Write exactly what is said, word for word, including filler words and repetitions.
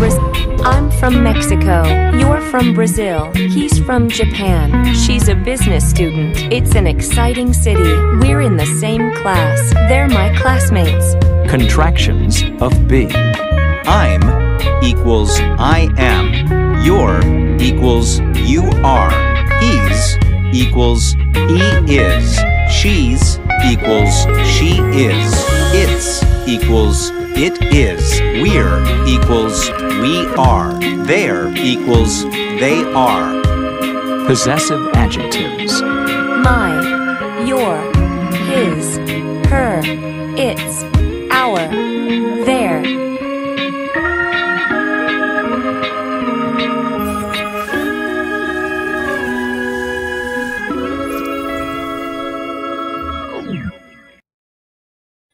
Brazil. I'm from Mexico. You're from Brazil. He's from Japan. She's a business student. It's an exciting city. We're in the same class. They're my classmates. Contractions of be. I'm equals I am. You're equals you are. He's equals he is. She's equals she is. It's equals it is. We're equals we are. They're equals they are. Possessive adjectives. My, your, his, her, its, our.